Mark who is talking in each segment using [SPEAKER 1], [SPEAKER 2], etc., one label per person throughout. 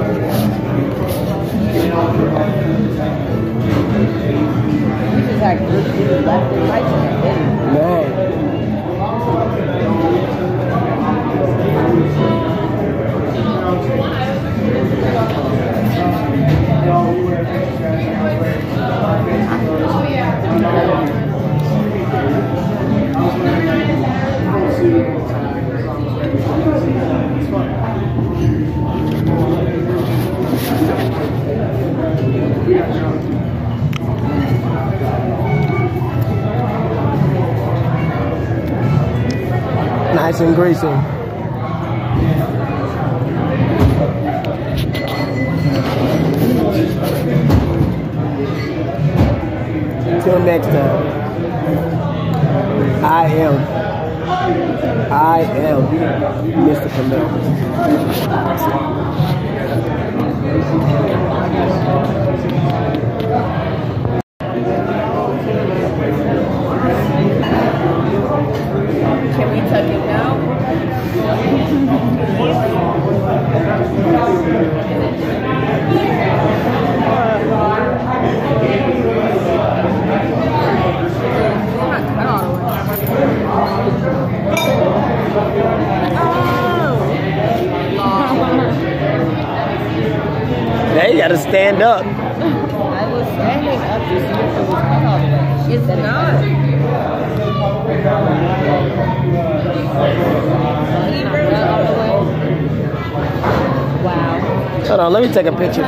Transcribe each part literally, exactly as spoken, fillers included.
[SPEAKER 1] We just had good food left and right tonight, didn't we?
[SPEAKER 2] Man. Nice and greasy. Till next time. I am. I am Mister Camille.
[SPEAKER 1] Can we tuck it now?
[SPEAKER 2] They gotta stand up.
[SPEAKER 1] I was standing up to see if it was cut all the way. It's not. Wow.
[SPEAKER 2] Hold on, let me take a picture.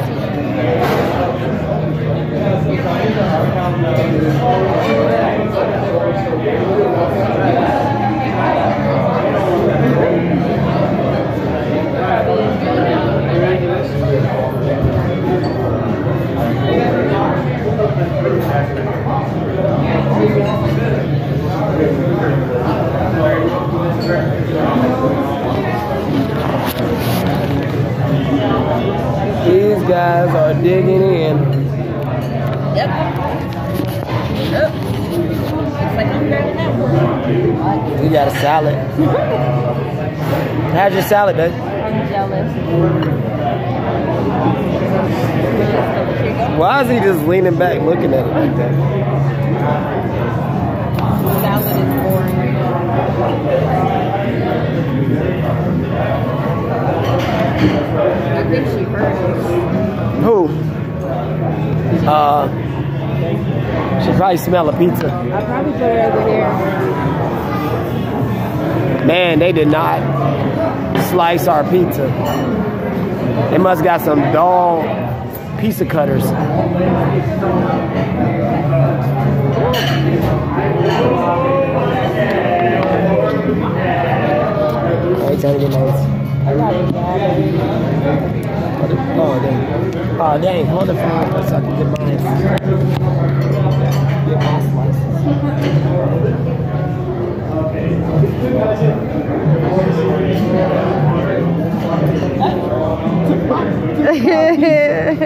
[SPEAKER 2] These guys are digging in.
[SPEAKER 1] Yep. Yep. Looks like I'm grabbing that one.
[SPEAKER 2] We got a salad. How's your salad, babe?
[SPEAKER 1] I'm jealous.
[SPEAKER 2] Why is he just leaning back looking at it like that?
[SPEAKER 1] Salad is boring. I think she heard us.
[SPEAKER 2] Who? Uh, she probably smell a pizza.
[SPEAKER 1] I'll probably put her over here.
[SPEAKER 2] Man, they did not slice our pizza. They must got some dull pizza cutters. Hey, trying to get nice.
[SPEAKER 1] I got it, Dad.
[SPEAKER 2] Oh, dang. Oh, dang. Hold the phone so I can get mine. Get my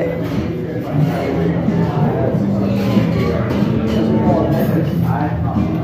[SPEAKER 2] slices.